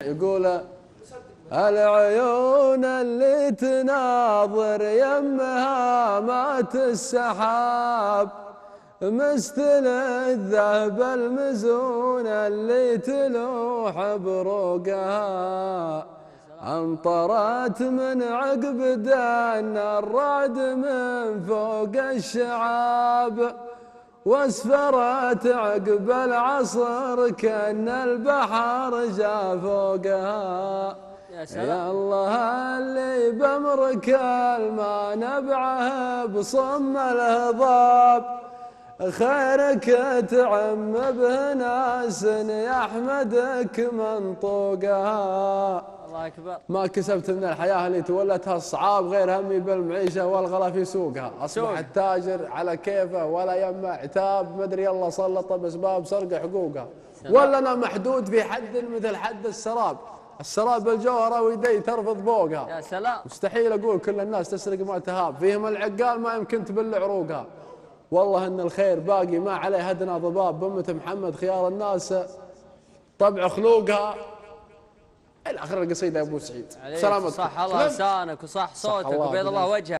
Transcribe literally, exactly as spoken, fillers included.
يقول العيون اللي تناظر يمها مات السحاب، مثل الذهب المزون اللي تلوح بروقها، أمطرت من عقب دان الرعد من فوق الشعاب، واسفرت عقب العصر كأن البحر جا فوقها. يا, يا الله اللي بمرك الماء نبعه بصم الهضاب، خيرك تعم به ناس يحمدك منطوقها. الله أكبر. ما كسبت من الحياة اللي تولتها الصعاب غير همي بالمعيشة والغلا في سوقها، أصبح التاجر على كيفه ولا يم عتاب، مدري الله سلطه بأسباب سرق حقوقها. ولا أنا محدود في حد مثل حد السراب، السراب الجوهرة ويدي ترفض فوقها. يا سلام. مستحيل أقول كل الناس تسرق ما تهاب، فيهم العقال ما يمكن تبل عروقها. والله إن الخير باقي ما عليه هدنا ضباب، بأمة محمد خيار الناس طبع خلوقها. إلى آخر القصيدة يا أبو سعيد. سلامتك. صح الله لسانك وصح صوتك وبيض الله وجهك.